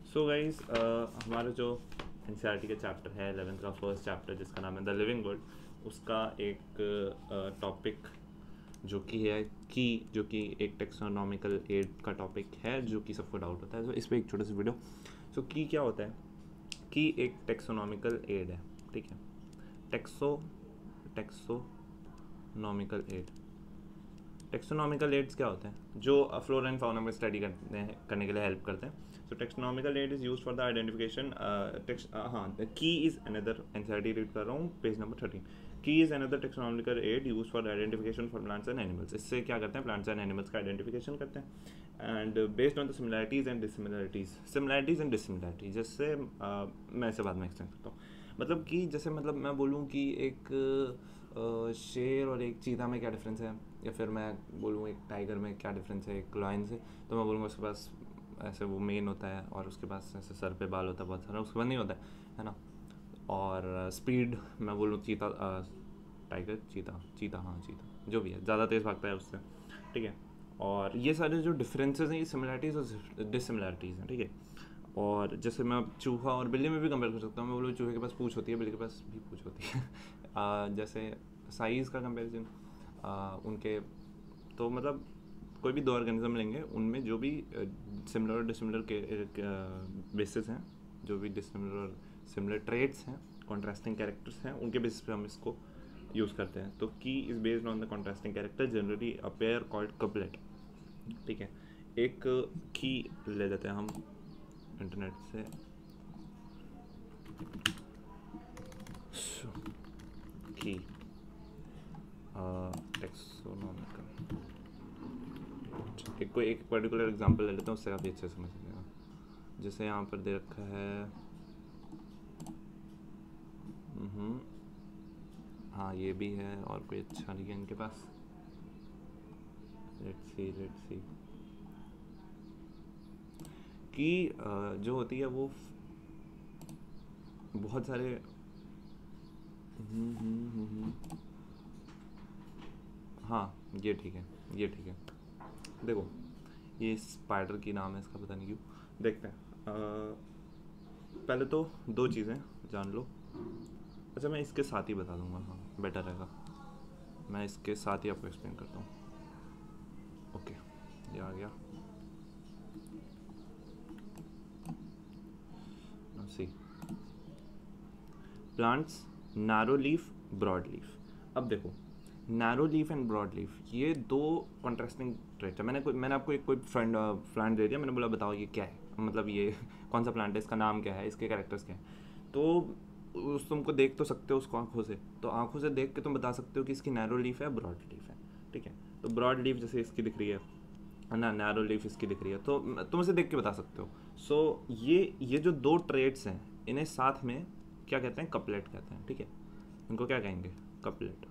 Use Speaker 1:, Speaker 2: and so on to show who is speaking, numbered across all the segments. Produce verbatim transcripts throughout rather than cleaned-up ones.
Speaker 1: सो guys हमारा जो N C R T का चैप्टर है इलेवेंथ का फर्स्ट चैप्टर जिसका नाम है द लिविंग गुड, उसका एक टॉपिक uh, जो कि है की जो कि एक टेक्सोनॉमिकल एड का टॉपिक है जो कि सबको डाउट होता है। तो इस पर एक छोटा सा वीडियो। सो की क्या होता है? की एक टेक्सोनॉमिकल एड है, ठीक है। टेक्सो टेक्सोनॉमिकल एड टेक्सोनॉमिकल एड्स क्या होते हैं? जो फ्लोरा एंड फाउना में स्टडी करने करने के लिए हेल्प करते हैं। So taxonomical aid is used for the identification. हाँ, key is another, NCERT read कर रहा हूँ, page number thirteen. Key is another taxonomical aid use for identification for plants and animals. इससे क्या करते हैं? प्लांट्स एंड एनिमल्स का identification करते हैं and based on the similarities and dissimilarities similarities and dissimilarities जैसे uh, मैं इसे बाद में एक्सप्लेन करता हूँ। मतलब कि जैसे मतलब मैं बोलूँ कि एक uh, शेर और एक चीता में क्या डिफरेंस है, या फिर मैं बोलूँ एक टाइगर में क्या डिफरेंस है एक लायन से, तो मैं बोलूँगा उसके पास ऐसे वो मेन होता है और उसके पास ऐसे सर पे बाल होता है बहुत सारा, उसके पास नहीं होता है, है ना। और स्पीड मैं बोलूँ चीता टाइगर चीता चीता हाँ चीता जो भी है ज़्यादा तेज़ भागता है उससे, ठीक है। और ये सारे जो डिफरेंसेस हैं ये सिमिलैरिटीज़ और डिससिमिलैरिटीज़ हैं, ठीक है। और जैसे मैं चूहा और बिल्ली में भी कंपेयर कर सकता हूँ। मैं बोलूँ चूहे के पास पूँछ होती है, बिल्ली के पास भी पूँछ होती है आ, जैसे साइज़ का कंपेरिजन उनके, तो मतलब कोई भी दो ऑर्गेनिज्म लेंगे उनमें जो भी सिमिलर और डिसिमिलर के बेसिस हैं, जो भी डिसिमिलर और सिमिलर ट्रेट्स हैं, कॉन्ट्रास्टिंग कैरेक्टर्स हैं, उनके बेसिस पे हम इसको यूज़ करते हैं। तो key is based on the contrasting character generally a pair called couplet, ठीक है। एक की ले लेते हैं हम इंटरनेट से, की टेक्सोनॉमिकल एक कोई एक पर्टिकुलर एग्जांपल ले लेता हूँ, उससे काफ़ी अच्छे से समझ लेगा। जैसे यहाँ पर दे रखा है, हाँ ये भी है और कोई अच्छा नहीं है इनके पास। लेट्स सी लेट्स सी कि जो होती है वो बहुत सारे हाँ ये ठीक है, ये ठीक है। देखो ये स्पाइडर की नाम है इसका, पता नहीं क्यों। देखते हैं। आ, पहले तो दो चीज़ें जान लो। अच्छा मैं इसके साथ ही बता दूंगा, हाँ बेटर रहेगा। मैं इसके साथ ही आपको एक्सप्लेन करता हूँ। ओके ये आ गया। See plants narrow leaf broad leaf. अब देखो narrow leaf and broad leaf ये दो कॉन्ट्रास्टिंग ट्रेट है। मैंने कोई मैंने आपको एक कोई फ्रेंड प्लांट दे दिया, मैंने बोला बताओ ये क्या है, मतलब ये कौन सा प्लांट है, इसका नाम क्या है, इसके कैरेक्टर्स क्या हैं। तो उस तुमको देख तो सकते हो उसको आंखों से, तो आंखों से देख के तुम बता सकते हो कि इसकी नैरो लीफ है ब्रॉड लीफ है, ठीक है। तो ब्रॉड लीफ जैसे इसकी दिख रही है ना, नैरो लीफ इसकी दिख रही है, तो तुम इसे देख के बता सकते हो। सो so, ये ये जो दो ट्रेट्स हैं इन्हें साथ में क्या कहते हैं? कपलेट कहते हैं, ठीक है। इनको क्या कहेंगे? कपलेट।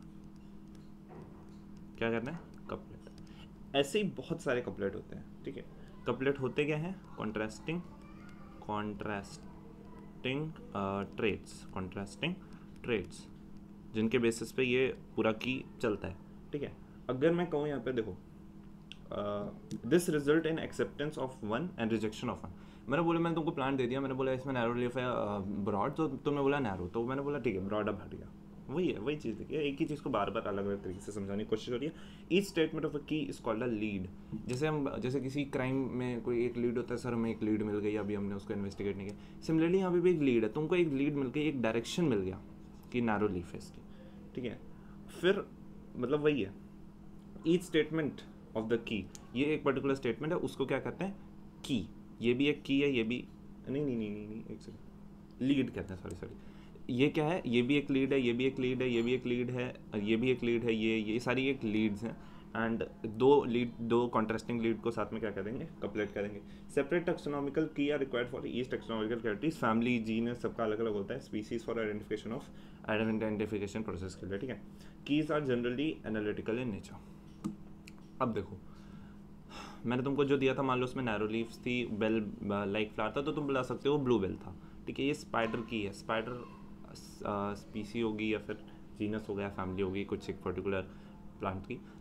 Speaker 1: क्या कहते हैं? कपलेट। ऐसे ही बहुत सारे कपलेट होते हैं, ठीक है। कपलेट होते क्या हैं? Contrasting contrasting traits contrasting traits जिनके बेसिस पे ये पूरा की चलता है, ठीक है। अगर मैं कहूँ यहाँ पे देखो, this result in acceptance of one and rejection of one. मैंने बोला मैंने तुमको प्लांट दे दिया, मैंने बोला इसमें नैरो लीफ है ब्रॉड, तो तुमने बोला नैरो, तो मैंने बोला ठीक है ब्रॉड अब हट गया। वही है, वही चीज़ देखिए, एक ही चीज़ को बार बार अलग अलग तरीके से समझाने की कोशिश हो रही है। ईच स्टेटमेंट ऑफ अ की इज कॉल्ड अ लीड। जैसे हम जैसे किसी क्राइम में कोई एक लीड होता है, सर हमें एक लीड मिल गई, अभी हमने उसको इन्वेस्टिगेट नहीं किया। सिमिलरली यहाँ पे भी एक लीड है, तुमको एक लीड मिल गई, एक डायरेक्शन मिल गया कि नैरो लीफ है इसकी, ठीक है। फिर मतलब वही है, each statement of the key, ये एक पर्टिकुलर स्टेटमेंट है, उसको क्या कहते हैं? की। ये भी एक की है, ये भी नहीं नहीं नहीं नहीं, नहीं एक सेकंड, लीड कहते हैं, सॉरी सॉरी। ये क्या है? ये भी एक लीड है, ये भी एक लीड है, ये भी एक लीड है, ये भी एक लीड है, ये ये सारी एक लीड्स हैं। एंड दो लीड दो कॉन्ट्रास्टिंग लीड को साथ में क्या करेंगे? कपलेट करेंगे। Separate taxonomical key are required for each taxonomical characteries. Family genus सबका अलग अलग होता है। Species for identification of identification process के लिए, ठीक है। Keys are generally analytical in nature. अब देखो मैंने तुमको जो दिया था, मान लो उसमें नैरो लीव्स थी, बेल लाइक फ्लावर था, तो तुम बुला सकते हो ब्लू बेल था, ठीक है। ये स्पाइडर की है, स्पाइडर स्पीसी होगी या फिर जीनस हो गया, फैमिली होगी कुछ एक पर्टिकुलर प्लांट की,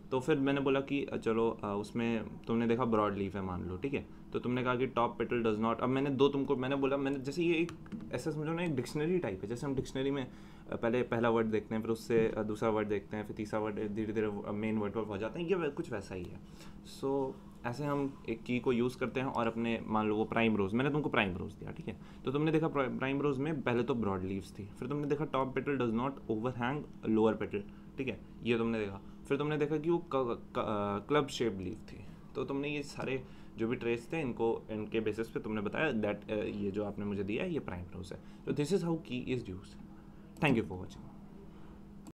Speaker 1: तो फिर मैंने बोला कि चलो आ, उसमें तुमने देखा ब्रॉड लीफ है मान लो, ठीक है, तो तुमने कहा कि टॉप पेटल डज नॉट, अब मैंने दो तुमको मैंने बोला, मैंने जैसे ये एक ऐसा समझो ना, एक डिक्शनरी टाइप है, जैसे हम डिक्शनरी में पहले पहला वर्ड देखते हैं, फिर उससे दूसरा वर्ड देखते हैं, फिर तीसरा वर्ड, धीरे धीरे मेन वर्ड पर पहुँच जाते हैं, ये कुछ वैसा ही है। सो so, ऐसे हम एक की को यूज़ करते हैं और अपने मान लो वो प्राइम रोज, मैंने तुमको प्राइम रोज दिया, ठीक है, तो तुमने देखा प्राइम रोज में पहले तो ब्रॉड लीव्स थी, फिर तुमने देखा top petal does not overhang lower petal, ठीक है, ये तुमने देखा, फिर तुमने देखा कि वो क्लब शेप लीव थी। तो तुमने ये सारे जो भी ट्रेस थे इनको इनके बेसिस पे तुमने बताया दैट ये जो आपने मुझे दिया है ये प्राइम रोज है। तो this is how key is used. Thank you for watching.